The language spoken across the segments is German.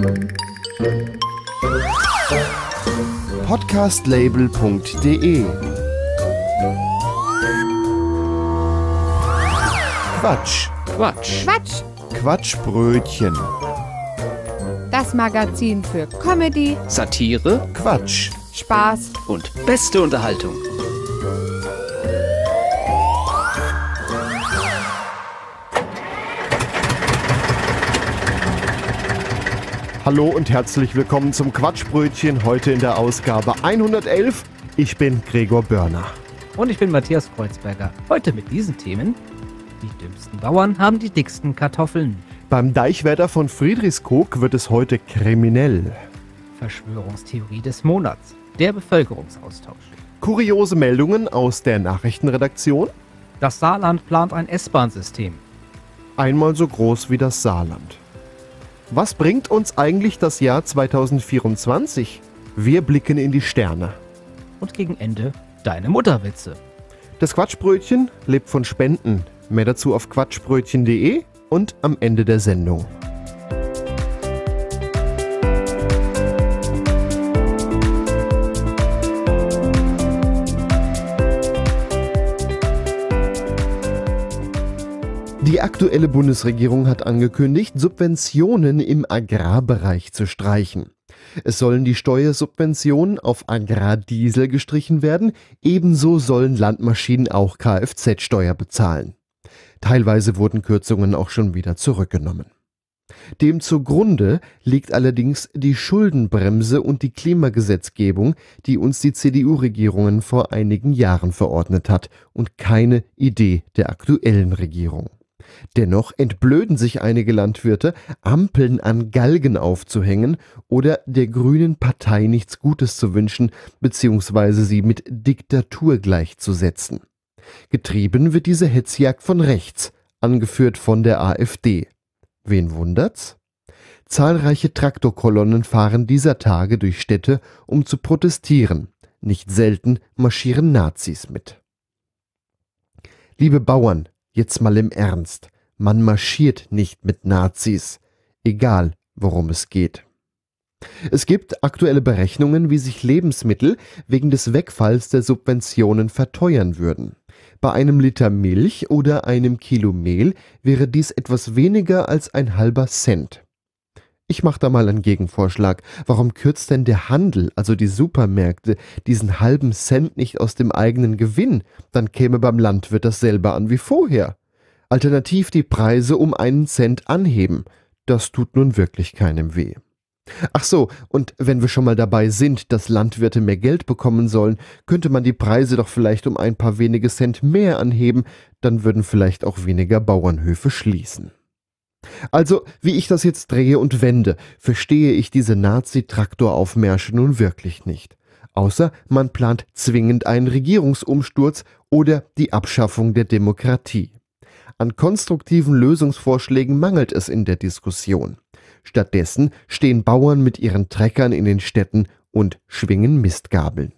Podcastlabel.de Quatsch. Quatsch. Quatsch, Quatschbrötchen. das Magazin für Comedy, Satire Quatsch. Spaß. und beste Unterhaltung. Hallo und herzlich willkommen zum Quatschbrötchen, heute in der Ausgabe 111. Ich bin Gregor Börner. Und ich bin Matthias Kreuzberger. Heute mit diesen Themen: Die dümmsten Bauern haben die dicksten Kartoffeln. Beim Deichwärter von Friedrichskoog wird es heute kriminell. Verschwörungstheorie des Monats. Der Bevölkerungsaustausch. Kuriose Meldungen aus der Nachrichtenredaktion. Das Saarland plant ein S-Bahn-System. Einmal so groß wie das Saarland. Was bringt uns eigentlich das Jahr 2024? Wir blicken in die Sterne. Und gegen Ende deine Mutterwitze. Das Quatschbrötchen lebt von Spenden. Mehr dazu auf quatschbrötchen.de und am Ende der Sendung. Die aktuelle Bundesregierung hat angekündigt, Subventionen im Agrarbereich zu streichen. Es sollen die Steuersubventionen auf Agrardiesel gestrichen werden, ebenso sollen Landmaschinen auch Kfz-Steuer bezahlen. Teilweise wurden Kürzungen auch schon wieder zurückgenommen. Dem zugrunde liegt allerdings die Schuldenbremse und die Klimagesetzgebung, die uns die CDU-Regierung vor einigen Jahren verordnet hat, und keine Idee der aktuellen Regierung. Dennoch entblöden sich einige Landwirte, Ampeln an Galgen aufzuhängen oder der Grünen Partei nichts Gutes zu wünschen bzw. sie mit Diktatur gleichzusetzen. Getrieben wird diese Hetzjagd von rechts, angeführt von der AfD. Wen wundert's? Zahlreiche Traktorkolonnen fahren dieser Tage durch Städte, um zu protestieren. Nicht selten marschieren Nazis mit. Liebe Bauern, jetzt mal im Ernst, man marschiert nicht mit Nazis, egal worum es geht. Es gibt aktuelle Berechnungen, wie sich Lebensmittel wegen des Wegfalls der Subventionen verteuern würden. Bei einem Liter Milch oder einem Kilo Mehl wäre dies etwas weniger als ein halber Cent. Ich mache da mal einen Gegenvorschlag. Warum kürzt denn der Handel, also die Supermärkte, diesen halben Cent nicht aus dem eigenen Gewinn? Dann käme beim Landwirt dasselbe an wie vorher. Alternativ die Preise um 1 Cent anheben. Das tut nun wirklich keinem weh. Ach so, und wenn wir schon mal dabei sind, dass Landwirte mehr Geld bekommen sollen, könnte man die Preise doch vielleicht um ein paar wenige Cent mehr anheben, dann würden vielleicht auch weniger Bauernhöfe schließen. Also, wie ich das jetzt drehe und wende, verstehe ich diese Nazi-Traktoraufmärsche nun wirklich nicht. Außer man plant zwingend einen Regierungsumsturz oder die Abschaffung der Demokratie. An konstruktiven Lösungsvorschlägen mangelt es in der Diskussion. Stattdessen stehen Bauern mit ihren Treckern in den Städten und schwingen Mistgabeln.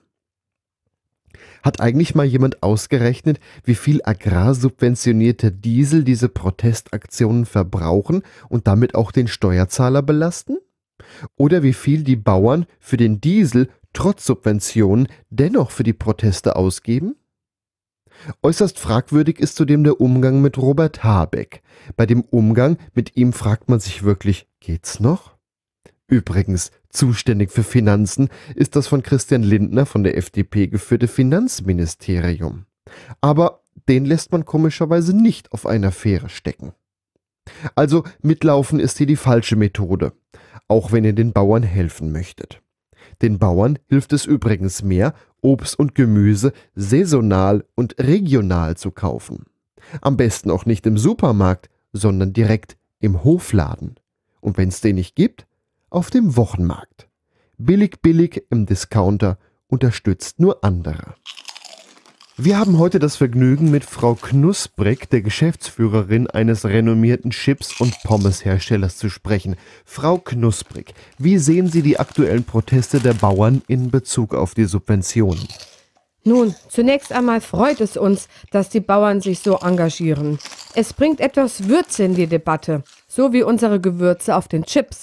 Hat eigentlich mal jemand ausgerechnet, wie viel agrarsubventionierter Diesel diese Protestaktionen verbrauchen und damit auch den Steuerzahler belasten? Oder wie viel die Bauern für den Diesel trotz Subventionen dennoch für die Proteste ausgeben? Äußerst fragwürdig ist zudem der Umgang mit Robert Habeck. Bei dem Umgang mit ihm fragt man sich wirklich, geht's noch? Übrigens, zuständig für Finanzen ist das von Christian Lindner von der FDP geführte Finanzministerium. Aber den lässt man komischerweise nicht auf einer Fähre stecken. Also mitlaufen ist hier die falsche Methode, auch wenn ihr den Bauern helfen möchtet. Den Bauern hilft es übrigens mehr, Obst und Gemüse saisonal und regional zu kaufen. Am besten auch nicht im Supermarkt, sondern direkt im Hofladen. Und wenn es den nicht gibt, auf dem Wochenmarkt. Billig im Discounter, unterstützt nur andere. Wir haben heute das Vergnügen, mit Frau Knusprig, der Geschäftsführerin eines renommierten Chips- und Pommesherstellers, zu sprechen. Frau Knusprig, wie sehen Sie die aktuellen Proteste der Bauern in Bezug auf die Subventionen? Nun, zunächst einmal freut es uns, dass die Bauern sich so engagieren. Es bringt etwas Würze in die Debatte, so wie unsere Gewürze auf den Chips.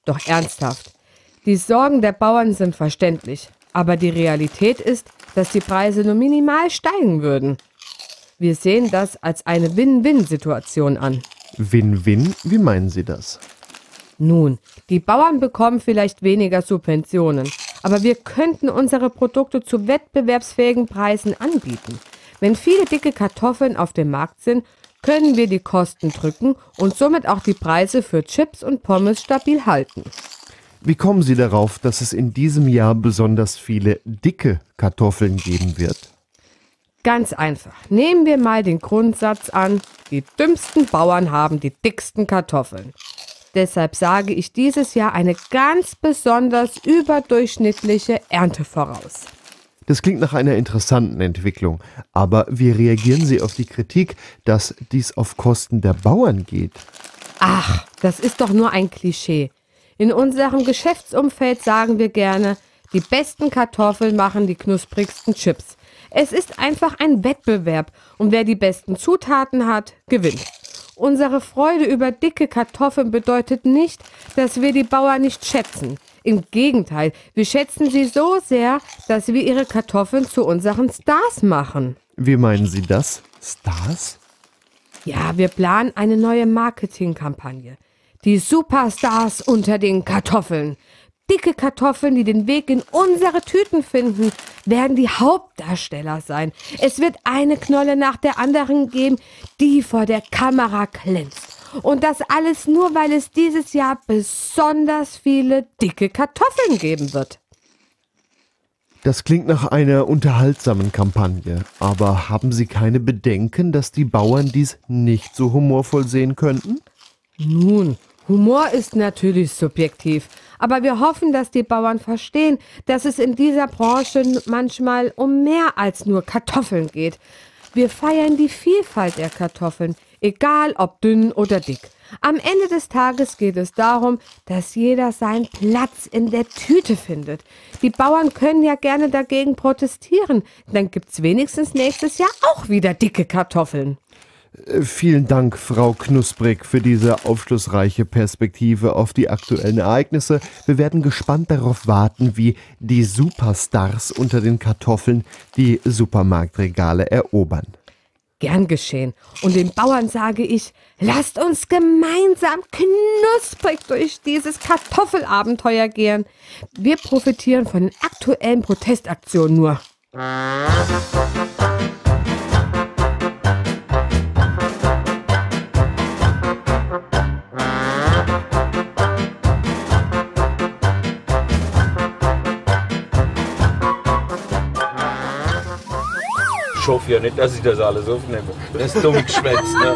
Doch ernsthaft, die Sorgen der Bauern sind verständlich, aber die Realität ist, dass die Preise nur minimal steigen würden. Wir sehen das als eine Win-Win-Situation an. Win-Win? Wie meinen Sie das? Nun, die Bauern bekommen vielleicht weniger Subventionen, aber wir könnten unsere Produkte zu wettbewerbsfähigen Preisen anbieten. Wenn viele dicke Kartoffeln auf dem Markt sind, können wir die Kosten drücken und somit auch die Preise für Chips und Pommes stabil halten. Wie kommen Sie darauf, dass es in diesem Jahr besonders viele dicke Kartoffeln geben wird? Ganz einfach. Nehmen wir mal den Grundsatz an, die dümmsten Bauern haben die dicksten Kartoffeln. Deshalb sage ich dieses Jahr eine ganz besonders überdurchschnittliche Ernte voraus. Das klingt nach einer interessanten Entwicklung. Aber wie reagieren Sie auf die Kritik, dass dies auf Kosten der Bauern geht? Ach, das ist doch nur ein Klischee. In unserem Geschäftsumfeld sagen wir gerne, die besten Kartoffeln machen die knusprigsten Chips. Es ist einfach ein Wettbewerb und wer die besten Zutaten hat, gewinnt. Unsere Freude über dicke Kartoffeln bedeutet nicht, dass wir die Bauern nicht schätzen. Im Gegenteil, wir schätzen sie so sehr, dass wir ihre Kartoffeln zu unseren Stars machen. Wie meinen Sie das? Stars? Ja, wir planen eine neue Marketingkampagne. Die Superstars unter den Kartoffeln. Dicke Kartoffeln, die den Weg in unsere Tüten finden, werden die Hauptdarsteller sein. Es wird eine Knolle nach der anderen geben, die vor der Kamera glänzt. Und das alles nur, weil es dieses Jahr besonders viele dicke Kartoffeln geben wird. Das klingt nach einer unterhaltsamen Kampagne. Aber haben Sie keine Bedenken, dass die Bauern dies nicht so humorvoll sehen könnten? Nun, Humor ist natürlich subjektiv, aber wir hoffen, dass die Bauern verstehen, dass es in dieser Branche manchmal um mehr als nur Kartoffeln geht. Wir feiern die Vielfalt der Kartoffeln, egal ob dünn oder dick. Am Ende des Tages geht es darum, dass jeder seinen Platz in der Tüte findet. Die Bauern können ja gerne dagegen protestieren, dann gibt's wenigstens nächstes Jahr auch wieder dicke Kartoffeln. Vielen Dank, Frau Knusprig, für diese aufschlussreiche Perspektive auf die aktuellen Ereignisse. Wir werden gespannt darauf warten, wie die Superstars unter den Kartoffeln die Supermarktregale erobern. Gern geschehen. Und den Bauern sage ich, lasst uns gemeinsam knusprig durch dieses Kartoffelabenteuer gehen. Wir profitieren von den aktuellen Protestaktionen nur. Ich hoffe ja nicht, dass ich das alles aufnehme. Das ist dumm geschwätzt, ne?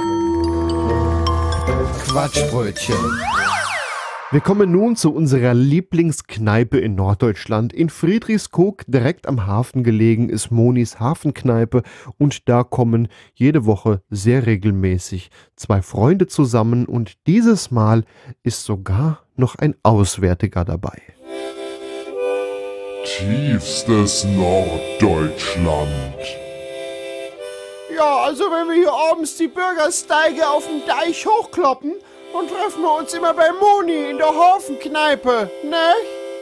Quatschbrötchen. Wir kommen nun zu unserer Lieblingskneipe in Norddeutschland. In Friedrichskoog, direkt am Hafen gelegen, ist Monis Hafenkneipe und da kommen jede Woche sehr regelmäßig zwei Freunde zusammen und dieses Mal ist sogar noch ein Auswärtiger dabei. Tiefstes Norddeutschland. Ja, also wenn wir hier abends die Bürgersteige auf dem Deich hochkloppen, dann treffen wir uns immer bei Moni in der Hafenkneipe, ne?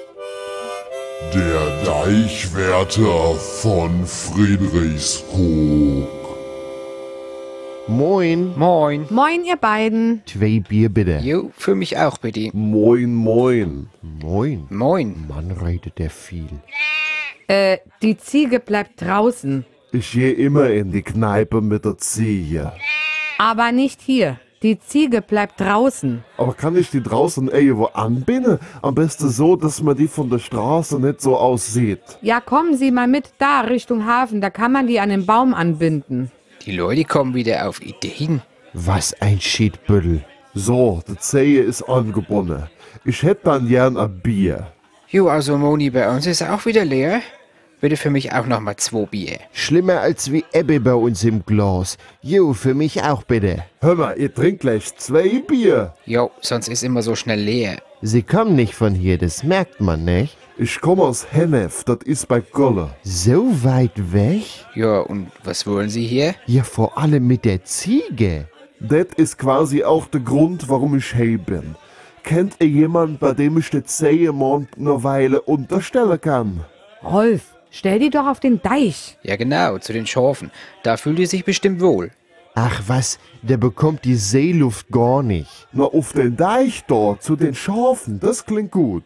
Der Deichwärter von Friedrichskoog. Moin. Moin. Moin, ihr beiden. 2 Bier bitte. Jo, für mich auch bitte. Moin, moin. Moin. Moin. Mann, redet der viel. Die Ziege bleibt draußen. Ich gehe immer in die Kneipe mit der Ziege. Aber nicht hier. Die Ziege bleibt draußen. Aber kann ich die draußen irgendwo anbinden? Am besten so, dass man die von der Straße nicht so aussieht. Ja, kommen Sie mal mit da Richtung Hafen. Da kann man die an den Baum anbinden. Die Leute kommen wieder auf Ideen. Was ein Schiedbüttel. So, die Zehe ist angebunden. Ich hätte dann gern ein Bier. Jo, also Moni, bei uns ist auch wieder leer. Bitte für mich auch nochmal 2 Bier. Schlimmer als wie Ebbe bei uns im Glas. Jo, für mich auch bitte. Hör mal, ihr trinkt gleich 2 Bier. Jo, sonst ist immer so schnell leer. Sie kommen nicht von hier, das merkt man, nicht? Ich komme aus Hennef, das ist bei Golle. So weit weg? Ja, und was wollen Sie hier? Ja, vor allem mit der Ziege. Das ist quasi auch der Grund, warum ich hier bin. kennt ihr jemand, bei dem ich das Sägemond eine Weile unterstellen kann? Rolf, stell die doch auf den Deich. Ja genau, zu den Schafen. Da fühlt ihr sich bestimmt wohl. Ach was, der bekommt die Seeluft gar nicht. Na, auf den Deich dort, zu den Schafen, das klingt gut.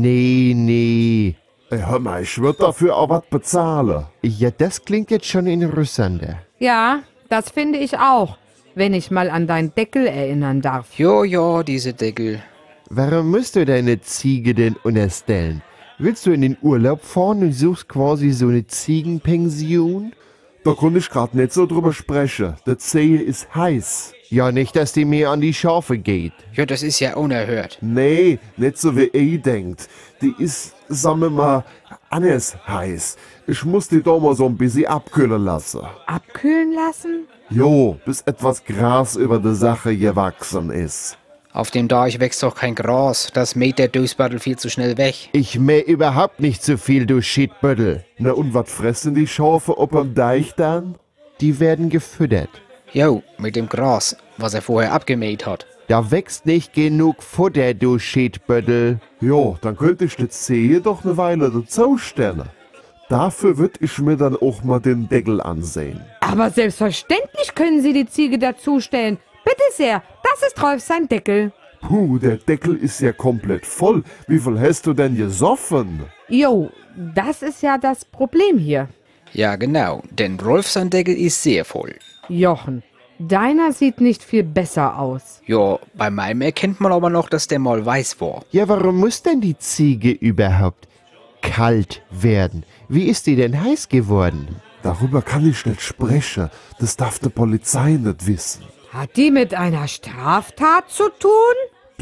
Nee. Ey, hör mal, ich würd dafür auch was bezahlen. Ja, das klingt jetzt schon interessanter. Ja, das finde ich auch, wenn ich mal an deinen Deckel erinnern darf. Ja, diese Deckel. Warum musst du deine Ziege denn unterstellen? Willst du in den Urlaub fahren und suchst quasi so eine Ziegenpension? Da konnte ich grad nicht so drüber sprechen. Das See ist heiß. Ja, nicht, dass die mehr an die Schafe geht. Ja, das ist ja unerhört. Nee, nicht so wie ihr denkt. Die ist, sagen wir mal, anders heiß. Ich muss die da mal so ein bisschen abkühlen lassen. Abkühlen lassen? Jo, bis etwas Gras über die Sache gewachsen ist. Auf dem Deich wächst doch kein Gras. Das mäht der Dösbattel viel zu schnell weg. Ich mäh überhaupt nicht so viel, du Shitbüttel. Na und was fressen die Schafe ob am Deich dann? Die werden gefüttert. Jo, mit dem Gras, was er vorher abgemäht hat. Da wächst nicht genug Futter, du Shitbüttel. Jo, dann könnte ich das See doch eine Weile dazu stellen. Dafür würd ich mir dann auch mal den Deckel ansehen. Aber selbstverständlich können Sie die Ziege dazustellen. Bitte sehr, das ist Rolf sein Deckel. Puh, der Deckel ist ja komplett voll. Wie viel hast du denn gesoffen? Jo, das ist ja das Problem hier. Ja genau, denn Rolf sein Deckel ist sehr voll. Jochen, deiner sieht nicht viel besser aus. Ja, bei meinem erkennt man aber noch, dass der mal weiß war. Ja, warum muss denn die Ziege überhaupt kalt werden? Wie ist die denn heiß geworden? Darüber kann ich nicht sprechen. Das darf die Polizei nicht wissen. Hat die mit einer Straftat zu tun?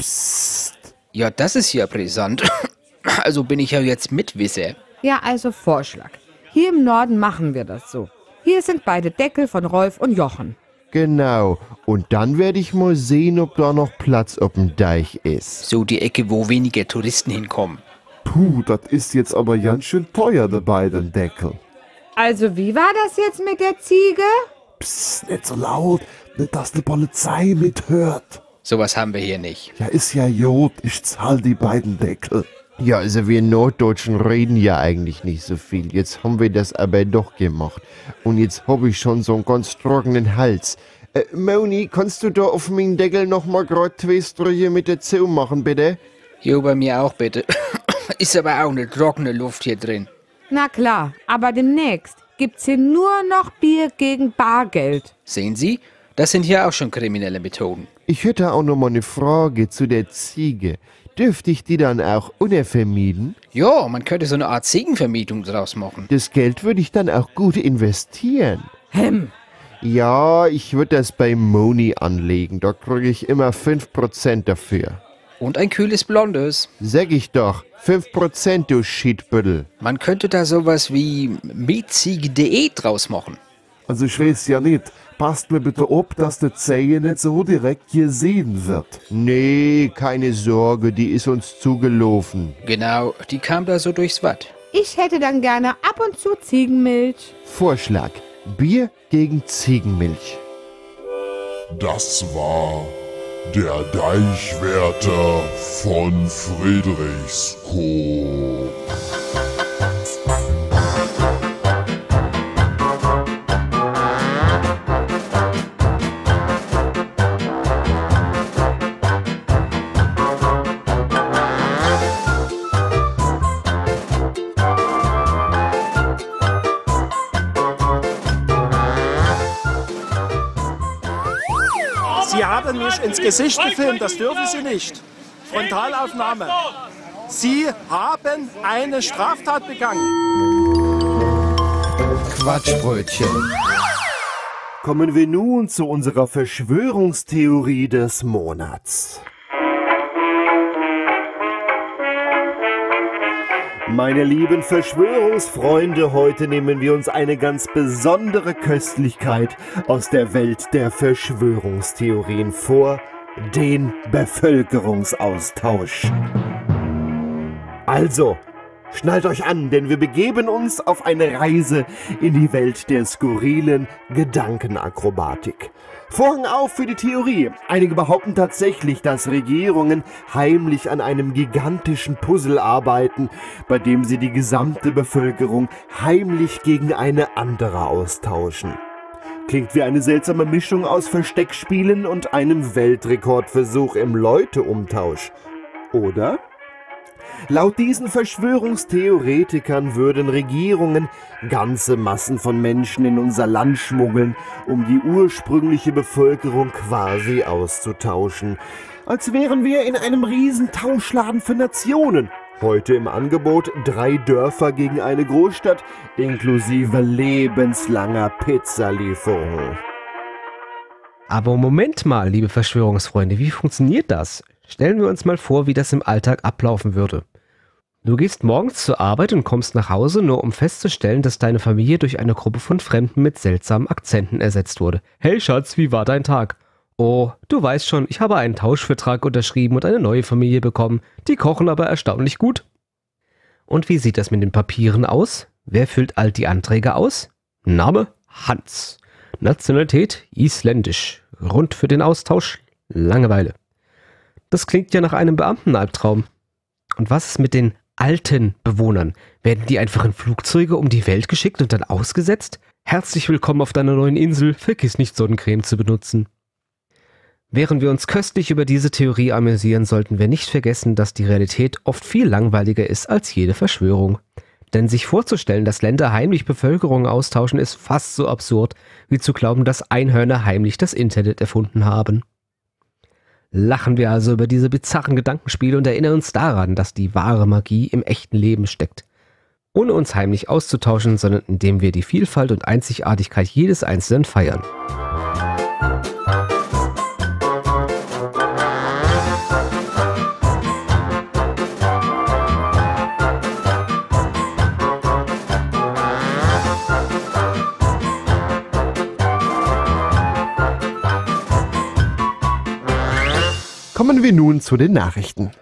Psst. Ja, das ist ja brisant. Also bin ich ja jetzt Mitwisser. Ja, also Vorschlag. Hier im Norden machen wir das so. Hier sind beide Deckel von Rolf und Jochen. Genau. Und dann werde ich mal sehen, ob da noch Platz auf dem Deich ist. So die Ecke, wo weniger Touristen hinkommen. Puh, das ist jetzt aber ganz schön teuer, die beiden Deckel. Also wie war das jetzt mit der Ziege? Psst, nicht so laut. Nicht, dass die Polizei mithört. Sowas haben wir hier nicht. Ja, ist ja Jod. Ich zahl die beiden Deckel. Ja, also wir Norddeutschen reden ja eigentlich nicht so viel. Jetzt haben wir das aber doch gemacht. Und jetzt hab ich schon so einen ganz trockenen Hals. Moni, kannst du da auf meinen Deckel noch mal grad 2 Striche mit dazu machen, bitte? Jo, bei mir auch bitte. Ist aber auch eine trockene Luft hier drin. Na klar, aber demnächst gibt's hier nur noch Bier gegen Bargeld. Sehen Sie, das sind hier auch schon kriminelle Methoden. Ich hätte auch noch mal eine Frage zu der Ziege. Dürfte ich die dann auch unvermieden? Ja, man könnte so eine Art Ziegenvermietung draus machen. Das Geld würde ich dann auch gut investieren. Ja, ich würde das bei Moni anlegen. Da kriege ich immer 5% dafür. Und ein kühles Blondes. Sag ich doch, 5%, du Shitbüttel. Man könnte da sowas wie mietziege.de draus machen. Also ich weiß ja nicht. Passt mir bitte auf, dass die Zehe nicht so direkt gesehen wird. Nee, keine Sorge, die ist uns zugelaufen. Genau, die kam da so durchs Watt. Ich hätte dann gerne ab und zu Ziegenmilch. Vorschlag, Bier gegen Ziegenmilch. Das war der Deichwärter von Friedrichskoog. Sie haben mich ins Gesicht gefilmt, das dürfen Sie nicht. Frontalaufnahme. Sie haben eine Straftat begangen. Quatschbrötchen. Kommen wir nun zu unserer Verschwörungstheorie des Monats. Meine lieben Verschwörungsfreunde, heute nehmen wir uns eine ganz besondere Köstlichkeit aus der Welt der Verschwörungstheorien vor, den Bevölkerungsaustausch. Also, schnallt euch an, denn wir begeben uns auf eine Reise in die Welt der skurrilen Gedankenakrobatik. Vorhang auf für die Theorie. Einige behaupten tatsächlich, dass Regierungen heimlich an einem gigantischen Puzzle arbeiten, bei dem sie die gesamte Bevölkerung heimlich gegen eine andere austauschen. Klingt wie eine seltsame Mischung aus Versteckspielen und einem Weltrekordversuch im Leuteumtausch. Oder? Laut diesen Verschwörungstheoretikern würden Regierungen ganze Massen von Menschen in unser Land schmuggeln, um die ursprüngliche Bevölkerung quasi auszutauschen. Als wären wir in einem riesen Tauschladen für Nationen. Heute im Angebot 3 Dörfer gegen eine Großstadt, inklusive lebenslanger Pizzalieferung. Aber Moment mal, liebe Verschwörungsfreunde, wie funktioniert das? Stellen wir uns mal vor, wie das im Alltag ablaufen würde. Du gehst morgens zur Arbeit und kommst nach Hause, nur um festzustellen, dass deine Familie durch eine Gruppe von Fremden mit seltsamen Akzenten ersetzt wurde. Hey Schatz, wie war dein Tag? Oh, du weißt schon, ich habe einen Tauschvertrag unterschrieben und eine neue Familie bekommen. Die kochen aber erstaunlich gut. Und wie sieht das mit den Papieren aus? Wer füllt all die Anträge aus? Name? Hans. Nationalität? Isländisch. Grund für den Austausch? Langeweile. Das klingt ja nach einem Beamtenalbtraum. Und was ist mit den alten Bewohnern? Werden die einfach in Flugzeuge um die Welt geschickt und dann ausgesetzt? Herzlich willkommen auf deiner neuen Insel, vergiss nicht Sonnencreme zu benutzen. Während wir uns köstlich über diese Theorie amüsieren, sollten wir nicht vergessen, dass die Realität oft viel langweiliger ist als jede Verschwörung. Denn sich vorzustellen, dass Länder heimlich Bevölkerung austauschen, ist fast so absurd, wie zu glauben, dass Einhörner heimlich das Internet erfunden haben. Lachen wir also über diese bizarren Gedankenspiele und erinnern uns daran, dass die wahre Magie im echten Leben steckt. Ohne uns heimlich auszutauschen, sondern indem wir die Vielfalt und Einzigartigkeit jedes Einzelnen feiern. Kommen wir nun zu den Nachrichten.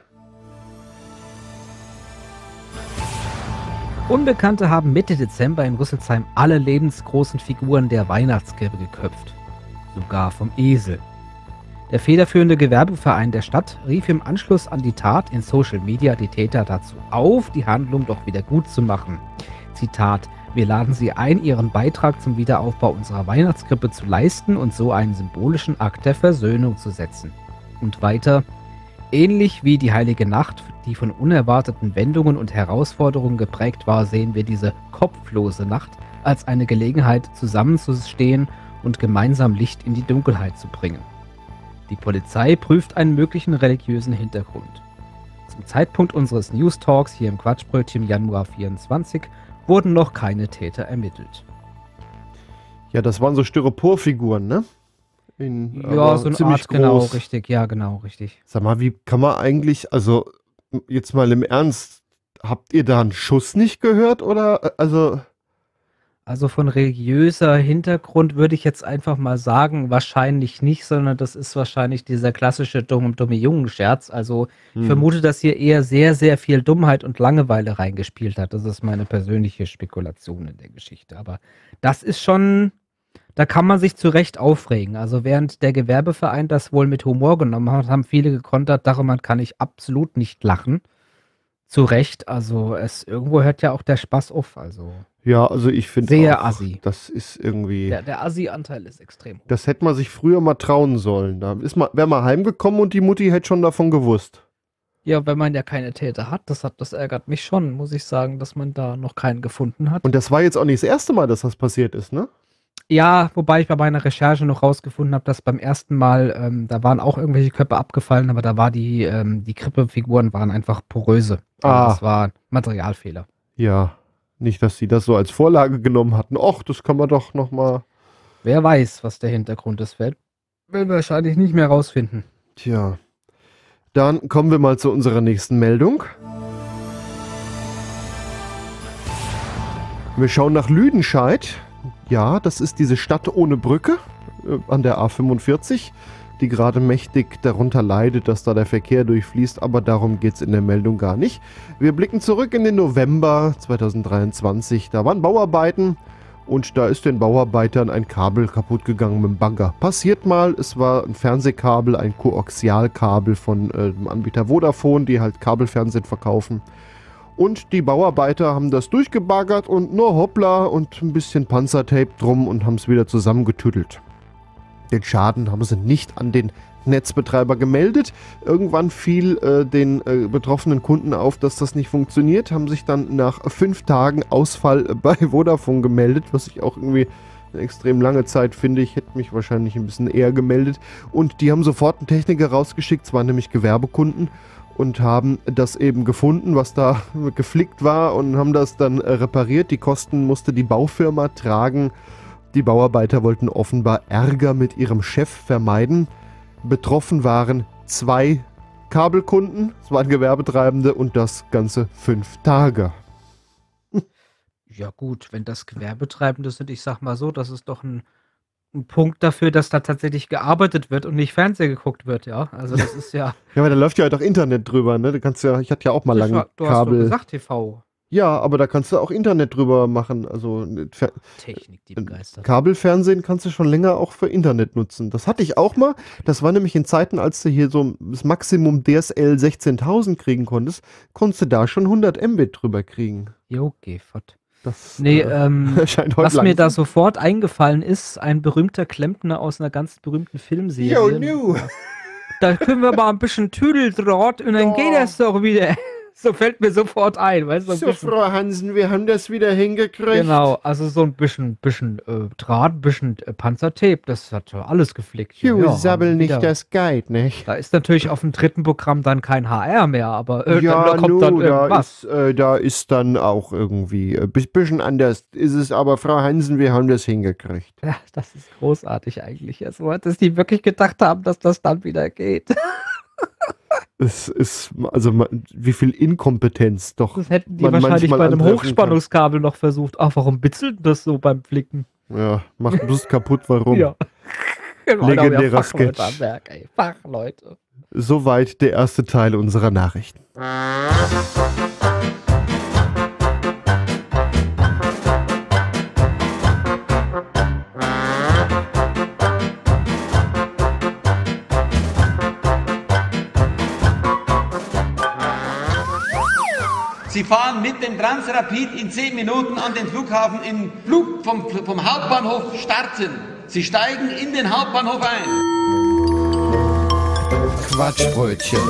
Unbekannte haben Mitte Dezember in Rüsselsheim alle lebensgroßen Figuren der Weihnachtskrippe geköpft. Sogar vom Esel. Der federführende Gewerbeverein der Stadt rief im Anschluss an die Tat in Social Media die Täter dazu auf, die Handlung doch wieder gut zu machen. Zitat: Wir laden Sie ein, Ihren Beitrag zum Wiederaufbau unserer Weihnachtskrippe zu leisten und so einen symbolischen Akt der Versöhnung zu setzen. Und weiter: Ähnlich wie die Heilige Nacht, die von unerwarteten Wendungen und Herausforderungen geprägt war, sehen wir diese kopflose Nacht als eine Gelegenheit, zusammenzustehen und gemeinsam Licht in die Dunkelheit zu bringen. Die Polizei prüft einen möglichen religiösen Hintergrund. Zum Zeitpunkt unseres News Talks hier im Quatschbrötchen im Januar 24 wurden noch keine Täter ermittelt. Ja, das waren so Styroporfiguren, ne? Ja, so eine Art, groß. Genau, richtig, ja, genau, richtig. Sag mal, wie kann man eigentlich, also jetzt mal im Ernst, habt ihr da einen Schuss nicht gehört oder, also von religiöser Hintergrund würde ich jetzt einfach mal sagen, wahrscheinlich nicht, sondern das ist wahrscheinlich dieser klassische dumme Jungen-Scherz. Also ich vermute, dass hier eher sehr, sehr viel Dummheit und Langeweile reingespielt hat. Das ist meine persönliche Spekulation in der Geschichte. Aber das ist schon... Da kann man sich zu Recht aufregen. Also während der Gewerbeverein das wohl mit Humor genommen hat, haben viele gekontert, darüber kann ich absolut nicht lachen. Zu Recht, also irgendwo hört ja auch der Spaß auf. Also ja, also ich finde sehr assi. Das ist irgendwie... Der Assi-Anteil ist extrem hoch. Das hätte man sich früher mal trauen sollen. Da wäre man heimgekommen und die Mutti hätte schon davon gewusst. Ja, wenn man ja keine Täter hat, das ärgert mich schon, muss ich sagen, dass man da noch keinen gefunden hat. Und das war jetzt auch nicht das erste Mal, dass das passiert ist, ne? Ja, wobei ich bei meiner Recherche noch rausgefunden habe, dass beim ersten Mal, da waren auch irgendwelche Köpfe abgefallen, aber da war die Krippefiguren waren einfach poröse. Also das war ein Materialfehler. Ja, nicht, dass sie das so als Vorlage genommen hatten. Och, das kann man doch nochmal... Wer weiß, was der Hintergrund ist, will wahrscheinlich nicht mehr rausfinden. Tja, dann kommen wir mal zu unserer nächsten Meldung. Wir schauen nach Lüdenscheid. Ja, das ist diese Stadt ohne Brücke an der A45, die gerade mächtig darunter leidet, dass da der Verkehr durchfließt, aber darum geht es in der Meldung gar nicht. Wir blicken zurück in den November 2023, da waren Bauarbeiten Und da ist den Bauarbeitern ein Kabel kaputt gegangen mit dem Bagger. Passiert mal, es war ein Fernsehkabel, ein Koaxialkabel von dem Anbieter Vodafone, die halt Kabelfernsehen verkaufen. Und die Bauarbeiter haben das durchgebaggert und nur hoppla und ein bisschen Panzertape drum und haben es wieder zusammengetüdelt. Den Schaden haben sie nicht an den Netzbetreiber gemeldet. Irgendwann fiel den betroffenen Kunden auf, dass das nicht funktioniert, haben sich dann nach 5 Tagen Ausfall bei Vodafone gemeldet, was ich auch irgendwie eine extrem lange Zeit finde. Ich hätte mich wahrscheinlich ein bisschen eher gemeldet. Und die haben sofort einen Techniker rausgeschickt, es waren nämlich Gewerbekunden, und haben das eben gefunden, was da geflickt war, und haben das dann repariert. Die Kosten musste die Baufirma tragen. Die Bauarbeiter wollten offenbar Ärger mit ihrem Chef vermeiden. Betroffen waren 2 Kabelkunden, es waren Gewerbetreibende, und das Ganze 5 Tage. Ja gut, wenn das Gewerbetreibende sind, ich sag mal so, das ist doch ein Punkt dafür, dass da tatsächlich gearbeitet wird und nicht Fernsehen geguckt wird, ja. Also das ist ja... Ja, aber da läuft ja halt auch Internet drüber, ne? Du kannst ja, ich hatte ja auch mal lange Du hast doch gesagt TV. Ja, aber da kannst du auch Internet drüber machen. Also Technik, die begeistert. Kabelfernsehen kannst du schon länger auch für Internet nutzen. Das hatte ich auch mal. Das war nämlich in Zeiten, als du hier so das Maximum DSL 16.000 kriegen konntest, konntest du da schon 100 Mbit drüber kriegen. Jo, geh fort. Das Nee, scheint heute was lang mir zu da sein. sofort eingefallen ist, ein berühmter Klempner aus einer ganz berühmten Filmserie. Yo, nu. Da können wir mal ein bisschen Tüdeldraht und dann geht das doch wieder. So fällt mir sofort ein, weißt du? So, Frau Hansen, wir haben das wieder hingekriegt. Genau, also so ein bisschen Draht, ein bisschen Panzertape, das hat ja alles geflickt. You Ja, sabbel haben nicht, wieder- das geht nicht. Da ist natürlich auf dem 3. Programm dann kein HR mehr, aber Ja, da kommt nu, dann irgendwas. da ist dann auch irgendwie ein bisschen anders. Ist es aber, Frau Hansen, wir haben das hingekriegt. Ja, das ist großartig eigentlich. Also, dass die wirklich gedacht haben, dass das dann wieder geht. Es ist, also wie viel Inkompetenz doch. Das hätten die man wahrscheinlich manchmal bei einem antreffen Hochspannungskabel noch versucht. Ach, warum bitzelt das so beim Flicken? Ja, macht bloß kaputt, warum? Ja. Genau, Legendärer Fachleute Sketch. am Werk, ey. Fachleute. Soweit der erste Teil unserer Nachrichten. Sie fahren mit dem Transrapid in 10 Minuten an den Flughafen vom Hauptbahnhof starten. Sie steigen in den Hauptbahnhof ein. Quatschbrötchen.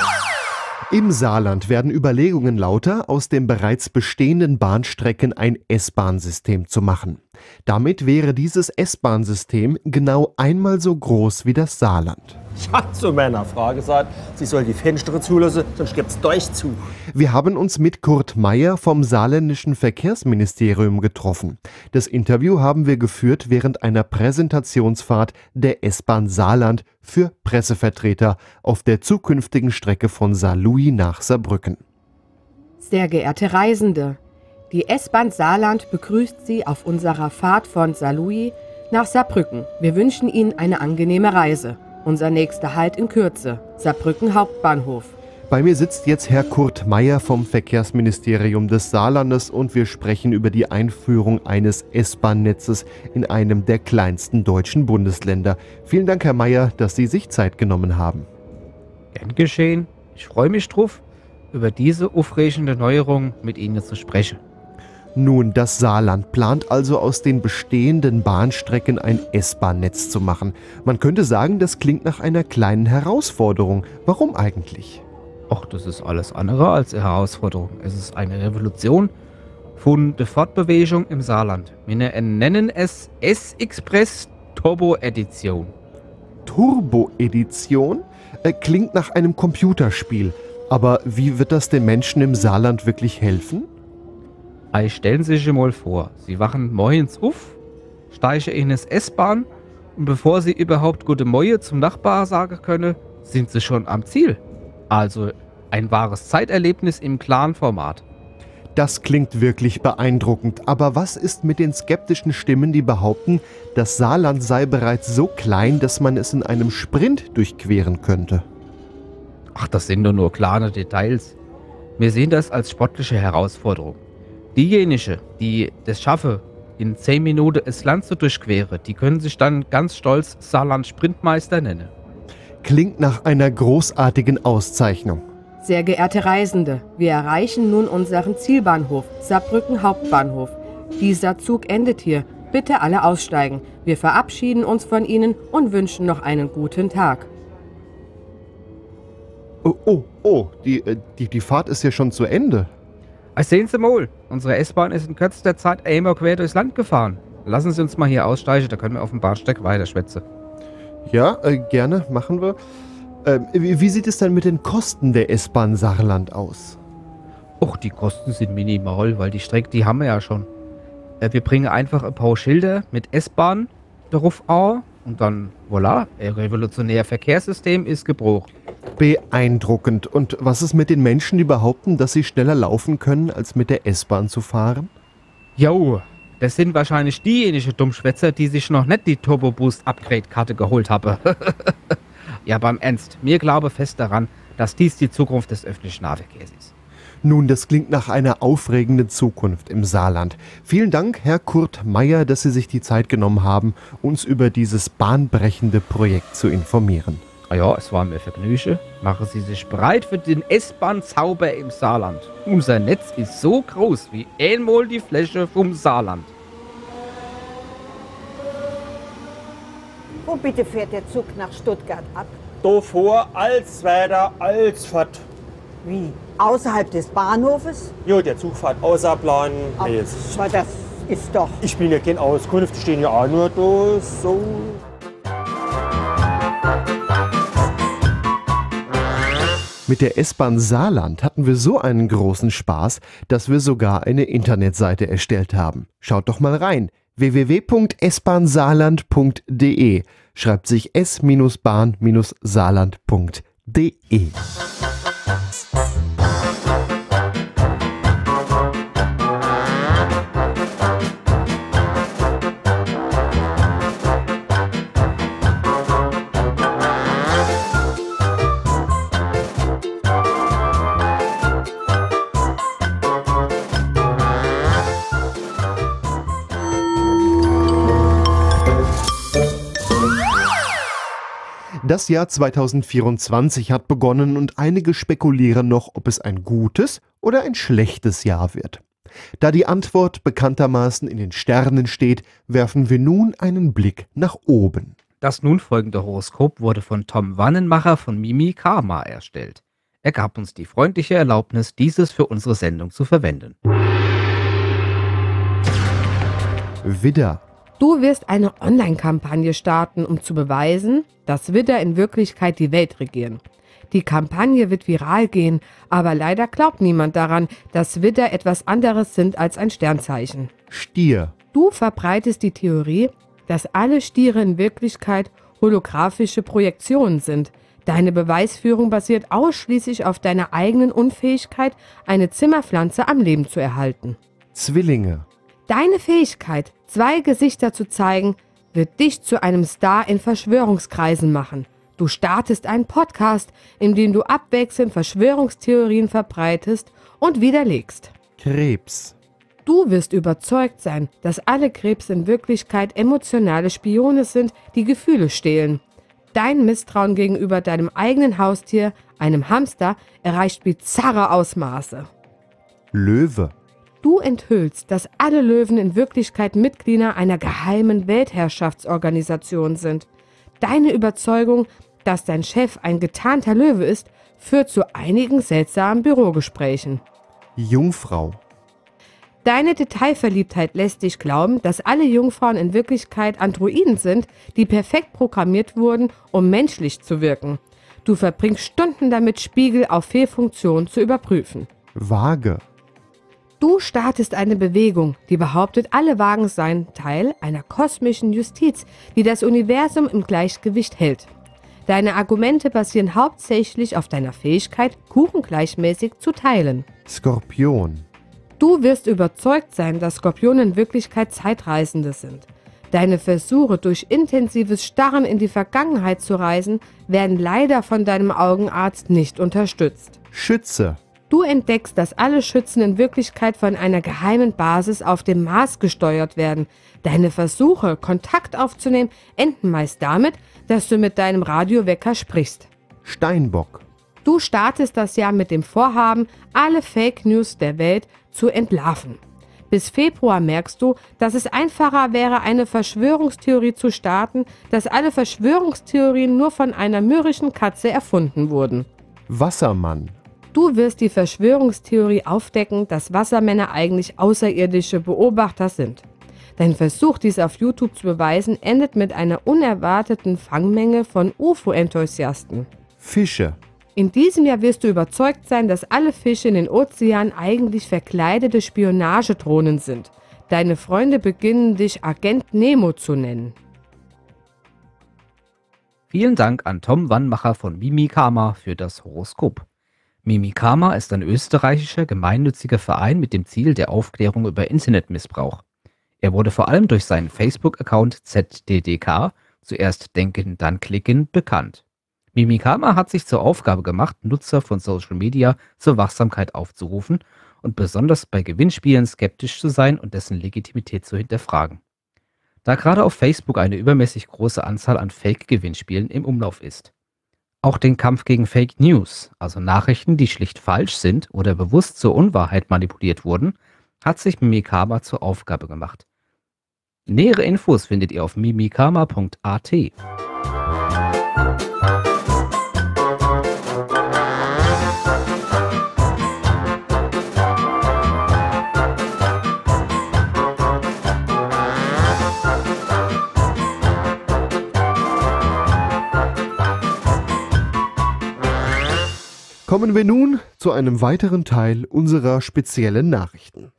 Im Saarland werden Überlegungen lauter, aus den bereits bestehenden Bahnstrecken ein S-Bahn-System zu machen. Damit wäre dieses S-Bahn-System genau einmal so groß wie das Saarland. Ich hab zu meiner Frau gesagt, sie soll die Fenster zulassen, sonst gibt's Durchzug. Wir haben uns mit Kurt Meyer vom saarländischen Verkehrsministerium getroffen. Das Interview haben wir geführt während einer Präsentationsfahrt der S-Bahn Saarland für Pressevertreter auf der zukünftigen Strecke von Saarlouis nach Saarbrücken. Sehr geehrte Reisende, die S-Bahn Saarland begrüßt Sie auf unserer Fahrt von Saarlouis nach Saarbrücken. Wir wünschen Ihnen eine angenehme Reise. Unser nächster Halt in Kürze, Saarbrücken Hauptbahnhof. Bei mir sitzt jetzt Herr Kurt Meyer vom Verkehrsministerium des Saarlandes und wir sprechen über die Einführung eines S-Bahn-Netzes in einem der kleinsten deutschen Bundesländer. Vielen Dank, Herr Meyer, dass Sie sich Zeit genommen haben. Gern geschehen. Ich freue mich drauf, über diese aufregende Neuerung mit Ihnen zu sprechen. Nun, das Saarland plant also aus den bestehenden Bahnstrecken ein S-Bahn-Netz zu machen. Man könnte sagen, das klingt nach einer kleinen Herausforderung. Warum eigentlich? Ach, das ist alles andere als eine Herausforderung. Es ist eine Revolution von der Fortbewegung im Saarland. Wir nennen es S-Express Turbo Edition. Turbo-Edition? Klingt nach einem Computerspiel. Aber wie wird das den Menschen im Saarland wirklich helfen? Stellen Sie sich mal vor, Sie wachen morgens auf, steigen in das S-Bahn und bevor Sie überhaupt gute Moje zum Nachbar sagen können, sind Sie schon am Ziel. Also ein wahres Zeiterlebnis im klaren Format. Das klingt wirklich beeindruckend. Aber was ist mit den skeptischen Stimmen, die behaupten, das Saarland sei bereits so klein, dass man es in einem Sprint durchqueren könnte? Ach, das sind doch nur kleine Details. Wir sehen das als sportliche Herausforderung. Diejenigen, die das schaffen, in 10 Minuten das Land zu durchqueren. Die können sich dann ganz stolz Saarland-Sprintmeister nennen. Klingt nach einer großartigen Auszeichnung. Sehr geehrte Reisende, wir erreichen nun unseren Zielbahnhof, Saarbrücken Hauptbahnhof. Dieser Zug endet hier. Bitte alle aussteigen. Wir verabschieden uns von Ihnen und wünschen noch einen guten Tag. Die Fahrt ist ja schon zu Ende. Sehen Sie mal, unsere S-Bahn ist in kürzester Zeit einmal quer durchs Land gefahren. Lassen Sie uns mal hier aussteigen, da können wir auf dem Bahnsteig weiterschwätzen. Ja, gerne, machen wir. Wie sieht es denn mit den Kosten der S-Bahn Saarland aus? Och, die Kosten sind minimal, weil die Strecke, die haben wir ja schon. Wir bringen einfach ein paar Schilder mit S-Bahn darauf an und dann, voilà, ein revolutionäres Verkehrssystem ist gebraucht. Beeindruckend. Und was ist mit den Menschen, die behaupten, dass sie schneller laufen können, als mit der S-Bahn zu fahren? Jo, das sind wahrscheinlich diejenigen Dummschwätzer, die sich noch nicht die Turbo Boost Upgrade-Karte geholt haben. Ja, aber im Ernst, mir glaube fest daran, dass dies die Zukunft des öffentlichen Nahverkehrs ist. Nun, das klingt nach einer aufregenden Zukunft im Saarland. Vielen Dank, Herr Kurt Meyer, dass Sie sich die Zeit genommen haben, uns über dieses bahnbrechende Projekt zu informieren. Ja, es war mir Vergnügen. Machen Sie sich bereit für den S-Bahn-Zauber im Saarland. Unser Netz ist so groß wie einmal die Fläche vom Saarland. Wo bitte fährt der Zug nach Stuttgart ab? Da vor, als weiter, als fort. Wie? Außerhalb des Bahnhofes? Jo, der Zug fährt außerplan. Aber das ist doch... Ich bin ja kein Auskunft, die stehen ja auch nur da, so... Mit der S-Bahn Saarland hatten wir so einen großen Spaß, dass wir sogar eine Internetseite erstellt haben. Schaut doch mal rein. www.sbahnsaarland.de schreibt sich s-bahn-saarland.de. Das Jahr 2024 hat begonnen und einige spekulieren noch, ob es ein gutes oder ein schlechtes Jahr wird. Da die Antwort bekanntermaßen in den Sternen steht, werfen wir nun einen Blick nach oben. Das nun folgende Horoskop wurde von Tom Wannenmacher von Mimi Karma erstellt. Er gab uns die freundliche Erlaubnis, dieses für unsere Sendung zu verwenden. Widder. Du wirst eine Online-Kampagne starten, um zu beweisen, dass Widder in Wirklichkeit die Welt regieren. Die Kampagne wird viral gehen, aber leider glaubt niemand daran, dass Widder etwas anderes sind als ein Sternzeichen. Stier. Du verbreitest die Theorie, dass alle Stiere in Wirklichkeit holographische Projektionen sind. Deine Beweisführung basiert ausschließlich auf deiner eigenen Unfähigkeit, eine Zimmerpflanze am Leben zu erhalten. Zwillinge. Deine Fähigkeit, 2 Gesichter zu zeigen, wird dich zu einem Star in Verschwörungskreisen machen. Du startest einen Podcast, in dem du abwechselnd Verschwörungstheorien verbreitest und widerlegst. Krebs. Du wirst überzeugt sein, dass alle Krebse in Wirklichkeit emotionale Spione sind, die Gefühle stehlen. Dein Misstrauen gegenüber deinem eigenen Haustier, einem Hamster, erreicht bizarre Ausmaße. Löwe. Du enthüllst, dass alle Löwen in Wirklichkeit Mitglieder einer geheimen Weltherrschaftsorganisation sind. Deine Überzeugung, dass dein Chef ein getarnter Löwe ist, führt zu einigen seltsamen Bürogesprächen. Jungfrau. Deine Detailverliebtheit lässt dich glauben, dass alle Jungfrauen in Wirklichkeit Androiden sind, die perfekt programmiert wurden, um menschlich zu wirken. Du verbringst Stunden damit, Spiegel auf Fehlfunktion zu überprüfen. Waage. Du startest eine Bewegung, die behauptet, alle Wagen seien Teil einer kosmischen Justiz, die das Universum im Gleichgewicht hält. Deine Argumente basieren hauptsächlich auf deiner Fähigkeit, Kuchen gleichmäßig zu teilen. Skorpion. Du wirst überzeugt sein, dass Skorpione in Wirklichkeit Zeitreisende sind. Deine Versuche, durch intensives Starren in die Vergangenheit zu reisen, werden leider von deinem Augenarzt nicht unterstützt. Schütze. Du entdeckst, dass alle Schützen in Wirklichkeit von einer geheimen Basis auf dem Mars gesteuert werden. Deine Versuche, Kontakt aufzunehmen, enden meist damit, dass du mit deinem Radiowecker sprichst. Steinbock. Du startest das Jahr mit dem Vorhaben, alle Fake News der Welt zu entlarven. Bis Februar merkst du, dass es einfacher wäre, eine Verschwörungstheorie zu starten, dass alle Verschwörungstheorien nur von einer mürrischen Katze erfunden wurden. Wassermann. Du wirst die Verschwörungstheorie aufdecken, dass Wassermänner eigentlich außerirdische Beobachter sind. Dein Versuch, dies auf YouTube zu beweisen, endet mit einer unerwarteten Fangmenge von UFO-Enthusiasten. Fische. In diesem Jahr wirst du überzeugt sein, dass alle Fische in den Ozeanen eigentlich verkleidete Spionagedrohnen sind. Deine Freunde beginnen dich Agent Nemo zu nennen. Vielen Dank an Tom Wannmacher von Mimikama für das Horoskop. Mimikama ist ein österreichischer gemeinnütziger Verein mit dem Ziel der Aufklärung über Internetmissbrauch. Er wurde vor allem durch seinen Facebook-Account ZDDK, zuerst denken, dann klicken, bekannt. Mimikama hat sich zur Aufgabe gemacht, Nutzer von Social Media zur Wachsamkeit aufzurufen und besonders bei Gewinnspielen skeptisch zu sein und dessen Legitimität zu hinterfragen. Da gerade auf Facebook eine übermäßig große Anzahl an Fake-Gewinnspielen im Umlauf ist. Auch den Kampf gegen Fake News, also Nachrichten, die schlicht falsch sind oder bewusst zur Unwahrheit manipuliert wurden, hat sich Mimikama zur Aufgabe gemacht. Nähere Infos findet ihr auf mimikama.at. Kommen wir nun zu einem weiteren Teil unserer speziellen Nachrichten.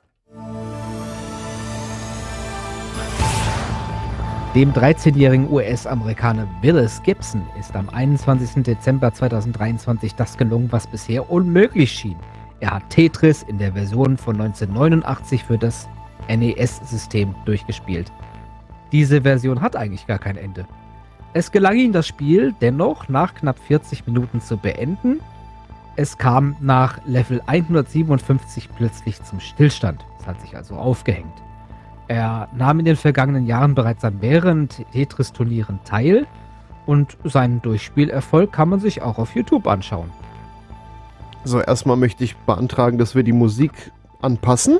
Dem 13-jährigen US-Amerikaner Willis Gibson ist am 21. Dezember 2023 das gelungen, was bisher unmöglich schien. Er hat Tetris in der Version von 1989 für das NES-System durchgespielt. Diese Version hat eigentlich gar kein Ende. Es gelang ihm, das Spiel dennoch nach knapp 40 Minuten zu beenden. Es kam nach Level 157 plötzlich zum Stillstand. Es hat sich also aufgehängt. Er nahm in den vergangenen Jahren bereits an mehreren Tetris-Turnieren teil und seinen Durchspielerfolg kann man sich auch auf YouTube anschauen. So, erstmal möchte ich beantragen, dass wir die Musik anpassen.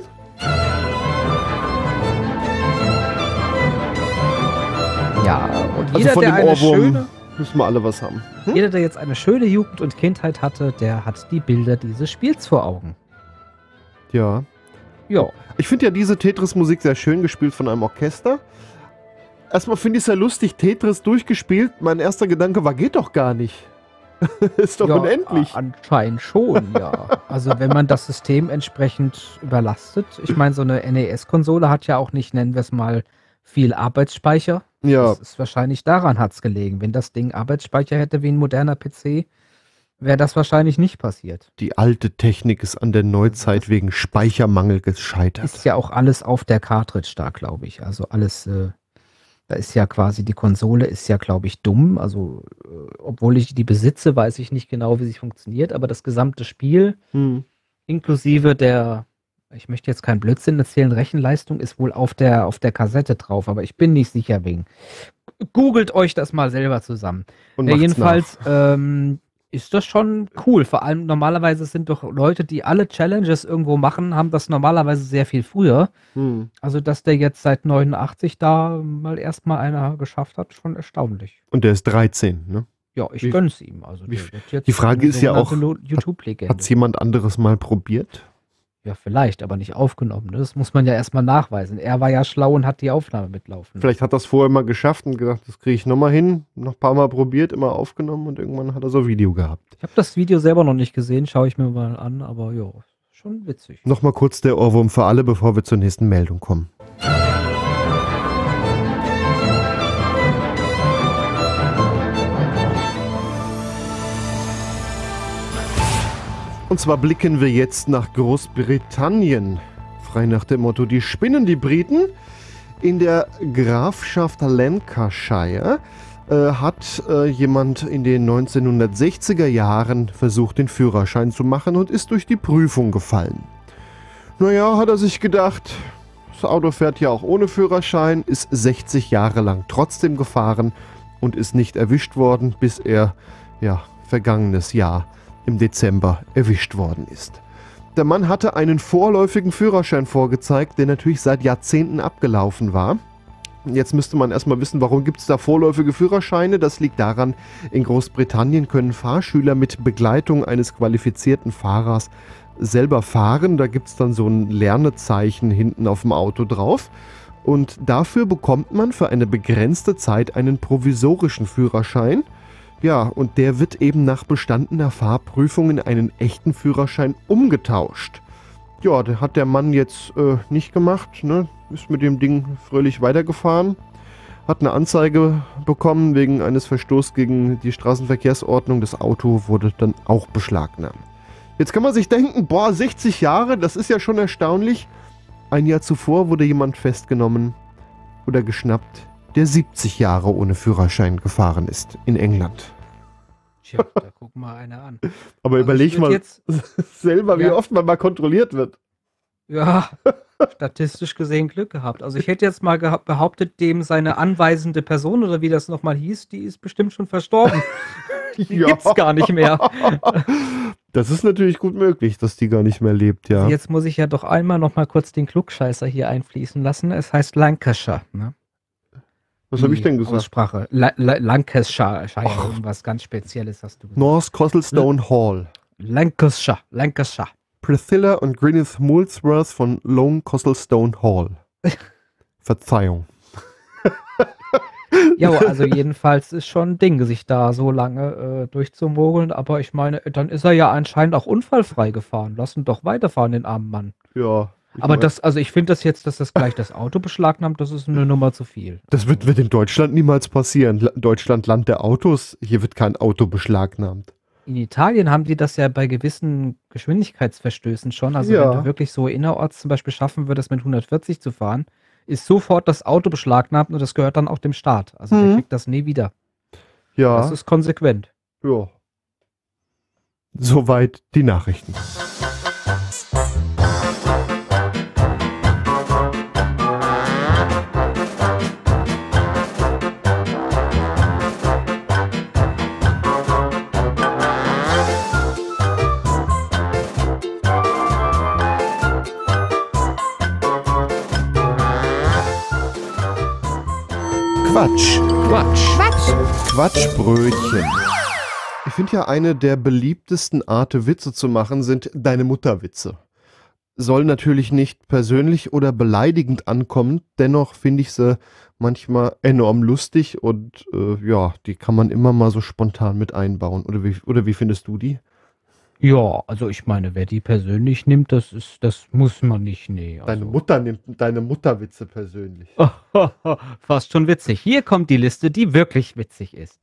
Ja, und also jeder, von der dem eine Ohrwurm schöne... müssen wir alle was haben. Jeder, der jetzt eine schöne Jugend und Kindheit hatte, der hat die Bilder dieses Spiels vor Augen. Ja. Ja. Ich finde ja diese Tetris-Musik sehr schön gespielt von einem Orchester. Erstmal finde ich es ja lustig, Tetris durchgespielt. Mein erster Gedanke war, geht doch gar nicht. Ist doch unendlich. Anscheinend schon, ja. Also wenn man das System entsprechend überlastet. Ich meine, so eine NES-Konsole hat ja auch nicht, nennen wir es mal, viel Arbeitsspeicher. Ja. Das ist wahrscheinlich daran hat es gelegen. Wenn das Ding Arbeitsspeicher hätte wie ein moderner PC, wäre das wahrscheinlich nicht passiert. Die alte Technik ist an der Neuzeit wegen Speichermangel gescheitert. Ist ja auch alles auf der Cartridge da, glaube ich. Also alles, da ist ja quasi, die Konsole ist ja, glaube ich, dumm. Also, obwohl ich die besitze, weiß ich nicht genau, wie sie funktioniert. Aber das gesamte Spiel, inklusive der, ich möchte jetzt keinen Blödsinn erzählen, Rechenleistung ist wohl auf der Kassette drauf. Aber ich bin nicht sicher wegen. Googelt euch das mal selber zusammen. Und jedenfalls, ist das schon cool. Vor allem normalerweise sind doch Leute, die alle Challenges irgendwo machen, haben das normalerweise sehr viel früher. Also, dass der jetzt seit 89 da mal erstmal einer geschafft hat, schon erstaunlich. Und der ist 13, ne? Ja, ich gönn's ihm. Also, die Frage ist ja auch, YouTube-Legende. Hat's jemand anderes mal probiert? Ja, vielleicht, aber nicht aufgenommen. Ne? Das muss man ja erstmal nachweisen. Er war ja schlau und hat die Aufnahme mitlaufen. Vielleicht hat er es vorher mal geschafft und gedacht, das kriege ich nochmal hin. Noch ein paar Mal probiert, immer aufgenommen und irgendwann hat er so ein Video gehabt. Ich habe das Video selber noch nicht gesehen, schaue ich mir mal an, aber ja, schon witzig. Nochmal kurz der Ohrwurm für alle, bevor wir zur nächsten Meldung kommen. Und zwar blicken wir jetzt nach Großbritannien. Frei nach dem Motto, die spinnen die Briten. In der Grafschaft Lancashire hat jemand in den 1960er Jahren versucht, den Führerschein zu machen und ist durch die Prüfung gefallen. Naja, hat er sich gedacht, das Auto fährt ja auch ohne Führerschein, ist 60 Jahre lang trotzdem gefahren und ist nicht erwischt worden, bis er, vergangenes Jahr im Dezember erwischt worden ist. Der Mann hatte einen vorläufigen Führerschein vorgezeigt, der natürlich seit Jahrzehnten abgelaufen war. Jetzt müsste man erstmal wissen, warum gibt es da vorläufige Führerscheine? Das liegt daran, in Großbritannien können Fahrschüler mit Begleitung eines qualifizierten Fahrers selber fahren. Da gibt es dann so ein Lernezeichen hinten auf dem Auto drauf. Und dafür bekommt man für eine begrenzte Zeit einen provisorischen Führerschein. Ja, und der wird eben nach bestandener Fahrprüfung in einen echten Führerschein umgetauscht. Ja, das hat der Mann jetzt nicht gemacht, ne? Ist mit dem Ding fröhlich weitergefahren, hat eine Anzeige bekommen wegen eines Verstoßes gegen die Straßenverkehrsordnung. Das Auto wurde dann auch beschlagnahmt. Jetzt kann man sich denken, 60 Jahre, das ist ja schon erstaunlich. Ein Jahr zuvor wurde jemand festgenommen oder geschnappt, der 70 Jahre ohne Führerschein gefahren ist in England. Tja, da guck mal einer an. Aber Also überleg ich würd mal jetzt- selber, wie Ja. oft man mal kontrolliert wird. Ja, statistisch gesehen Glück gehabt. Also ich hätte jetzt mal behauptet, dem seine anweisende Person oder wie das nochmal hieß, die ist bestimmt schon verstorben. Die gibt's gar nicht mehr. Das ist natürlich gut möglich, dass die gar nicht mehr lebt, ja. Jetzt muss ich ja doch einmal noch mal kurz den Klugscheißer hier einfließen lassen. Es heißt Lancashire. Ne? Was habe ich denn gesagt? Aussprache. Lancashire. Irgendwas ganz Spezielles hast du gesagt. North Costlestone Hall. Lancashire. Priscilla und Gwyneth Molesworth von Lone Costlestone Hall. Verzeihung. Ja, also jedenfalls ist schon ein Ding, sich da so lange durchzumogeln. Aber ich meine, dann ist er ja anscheinend auch unfallfrei gefahren. Lass ihn doch weiterfahren, den armen Mann. Ja. Aber ich finde das jetzt, dass das gleich das Auto beschlagnahmt, das ist eine Nummer zu viel. Das wird in Deutschland niemals passieren. Deutschland, Land der Autos. Hier wird kein Auto beschlagnahmt. In Italien haben die das ja bei gewissen Geschwindigkeitsverstößen schon. Also Ja. wenn du wirklich so innerorts zum Beispiel schaffen würdest, mit 140 zu fahren, ist sofort das Auto beschlagnahmt und das gehört dann auch dem Staat. Also der kriegt das nie wieder. Ja. Das ist konsequent. Ja. Soweit die Nachrichten. Quatschbrötchen. Ich finde ja, eine der beliebtesten Arten, Witze zu machen, sind Deine Mutter-Witze. Soll natürlich nicht persönlich oder beleidigend ankommen, dennoch finde ich sie manchmal enorm lustig und die kann man immer mal so spontan mit einbauen. Oder wie findest du die? Ja, also ich meine, wer die persönlich nimmt, das muss man nicht, nee. Also. Deine Mutter nimmt deine Mutterwitze persönlich. Fast schon witzig. Hier kommt die Liste, die wirklich witzig ist.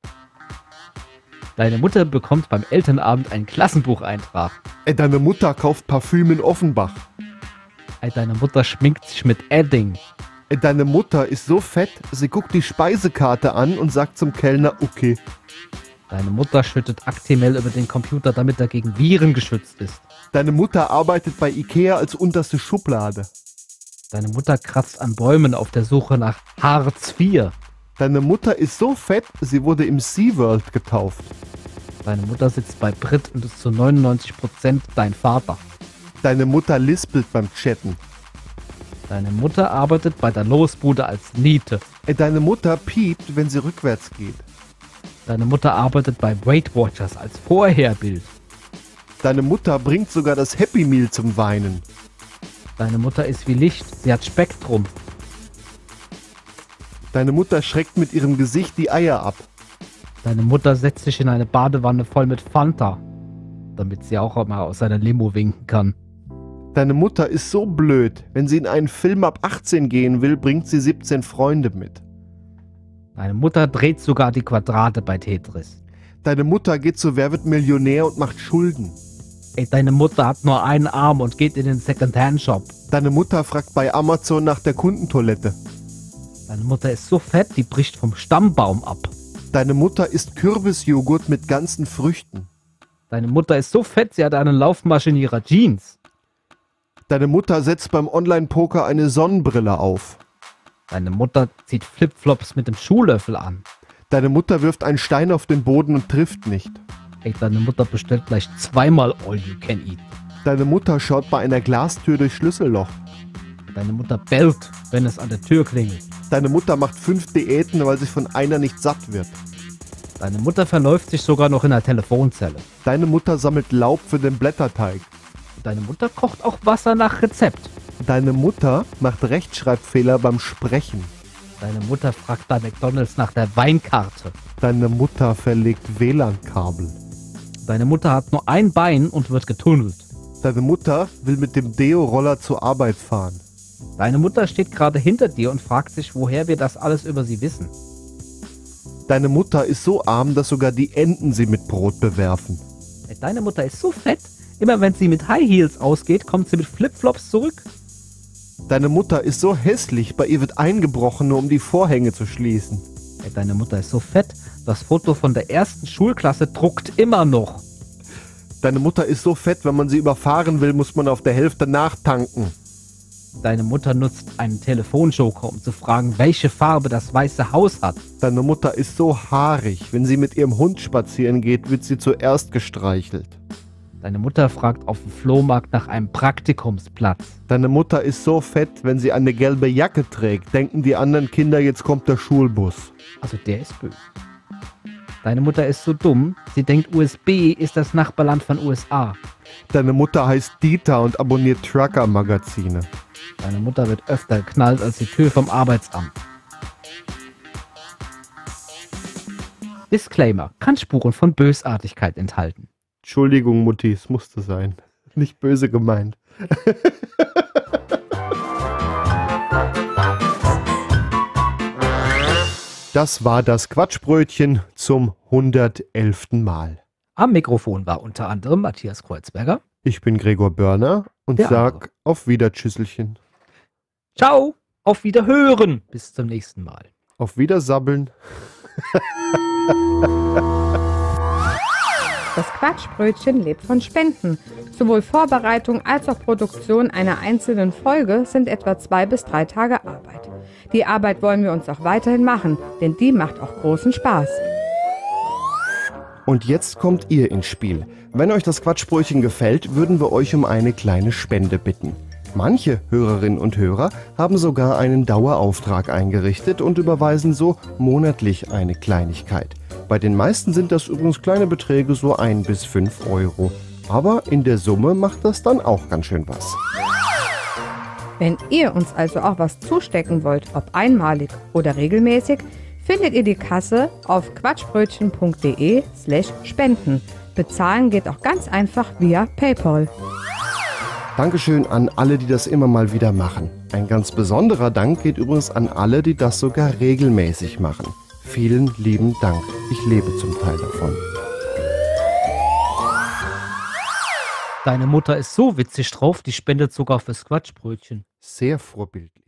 Deine Mutter bekommt beim Elternabend einen Klassenbucheintrag. Deine Mutter kauft Parfüm in Offenbach. Deine Mutter schminkt sich mit Edding. Deine Mutter ist so fett, sie guckt die Speisekarte an und sagt zum Kellner, okay. Deine Mutter schüttet Actimel über den Computer, damit er gegen Viren geschützt ist. Deine Mutter arbeitet bei Ikea als unterste Schublade. Deine Mutter kratzt an Bäumen auf der Suche nach Hartz IV. Deine Mutter ist so fett, sie wurde im SeaWorld getauft. Deine Mutter sitzt bei Brit und ist zu 99% dein Vater. Deine Mutter lispelt beim Chatten. Deine Mutter arbeitet bei der Losbude als Niete. Deine Mutter piept, wenn sie rückwärts geht. Deine Mutter arbeitet bei Weight Watchers als Vorherbild. Deine Mutter bringt sogar das Happy Meal zum Weinen. Deine Mutter ist wie Licht, sie hat Spektrum. Deine Mutter schreckt mit ihrem Gesicht die Eier ab. Deine Mutter setzt sich in eine Badewanne voll mit Fanta, damit sie auch mal aus seiner Limo winken kann. Deine Mutter ist so blöd, wenn sie in einen Film ab 18 gehen will, bringt sie 17 Freunde mit. Deine Mutter dreht sogar die Quadrate bei Tetris. Deine Mutter geht zu Wer wird Millionär und macht Schulden. Deine Mutter hat nur einen Arm und geht in den Second-Hand-Shop. Deine Mutter fragt bei Amazon nach der Kundentoilette. Deine Mutter ist so fett, die bricht vom Stammbaum ab. Deine Mutter isst Kürbisjoghurt mit ganzen Früchten. Deine Mutter ist so fett, sie hat eine Laufmasche in ihrer Jeans. Deine Mutter setzt beim Online-Poker eine Sonnenbrille auf. Deine Mutter zieht Flipflops mit dem Schuhlöffel an. Deine Mutter wirft einen Stein auf den Boden und trifft nicht. Ey, deine Mutter bestellt gleich zweimal All You Can Eat. Deine Mutter schaut bei einer Glastür durchs Schlüsselloch. Deine Mutter bellt, wenn es an der Tür klingelt. Deine Mutter macht 5 Diäten, weil sie von einer nicht satt wird. Deine Mutter verläuft sich sogar noch in der Telefonzelle. Deine Mutter sammelt Laub für den Blätterteig. Deine Mutter kocht auch Wasser nach Rezept. Deine Mutter macht Rechtschreibfehler beim Sprechen. Deine Mutter fragt bei McDonald's nach der Weinkarte. Deine Mutter verlegt WLAN-Kabel. Deine Mutter hat nur ein Bein und wird getunnelt. Deine Mutter will mit dem Deo-Roller zur Arbeit fahren. Deine Mutter steht gerade hinter dir und fragt sich, woher wir das alles über sie wissen. Deine Mutter ist so arm, dass sogar die Enten sie mit Brot bewerfen. Deine Mutter ist so fett, immer wenn sie mit High Heels ausgeht, kommt sie mit Flipflops zurück. Deine Mutter ist so hässlich, bei ihr wird eingebrochen, nur um die Vorhänge zu schließen. Deine Mutter ist so fett, das Foto von der ersten Schulklasse druckt immer noch. Deine Mutter ist so fett, wenn man sie überfahren will, muss man auf der Hälfte nachtanken. Deine Mutter nutzt einen Telefonjoker, um zu fragen, welche Farbe das Weiße Haus hat. Deine Mutter ist so haarig, wenn sie mit ihrem Hund spazieren geht, wird sie zuerst gestreichelt. Deine Mutter fragt auf dem Flohmarkt nach einem Praktikumsplatz. Deine Mutter ist so fett, wenn sie eine gelbe Jacke trägt, denken die anderen Kinder, jetzt kommt der Schulbus. Also der ist böse. Deine Mutter ist so dumm, sie denkt USB ist das Nachbarland von USA. Deine Mutter heißt Dieter und abonniert Trucker-Magazine. Deine Mutter wird öfter geknallt als die Tür vom Arbeitsamt. Disclaimer, kann Spuren von Bösartigkeit enthalten. Entschuldigung, Mutti, es musste sein. Nicht böse gemeint. Das war das Quatschbrötchen zum 111. Mal. Am Mikrofon war unter anderem Matthias Kreuzberger. Ich bin Gregor Börner und sag auf Wiedertschüsselchen. Ciao, auf Wiederhören. Bis zum nächsten Mal. Auf Wiedersabbeln. Das Quatschbrötchen lebt von Spenden. Sowohl Vorbereitung als auch Produktion einer einzelnen Folge sind etwa 2 bis 3 Tage Arbeit. Die Arbeit wollen wir uns auch weiterhin machen, denn die macht auch großen Spaß. Und jetzt kommt ihr ins Spiel. Wenn euch das Quatschbrötchen gefällt, würden wir euch um eine kleine Spende bitten. Manche Hörerinnen und Hörer haben sogar einen Dauerauftrag eingerichtet und überweisen so monatlich eine Kleinigkeit. Bei den meisten sind das übrigens kleine Beträge, so 1 bis 5 Euro. Aber in der Summe macht das dann auch ganz schön was. Wenn ihr uns also auch was zustecken wollt, ob einmalig oder regelmäßig, findet ihr die Kasse auf quatschbrötchen.de/spenden. Bezahlen geht auch ganz einfach via PayPal. Dankeschön an alle, die das immer mal wieder machen. Ein ganz besonderer Dank geht übrigens an alle, die das sogar regelmäßig machen. Vielen lieben Dank. Ich lebe zum Teil davon. Deine Mutter ist so witzig drauf, die spendet sogar fürs Quatschbrötchen. Sehr vorbildlich.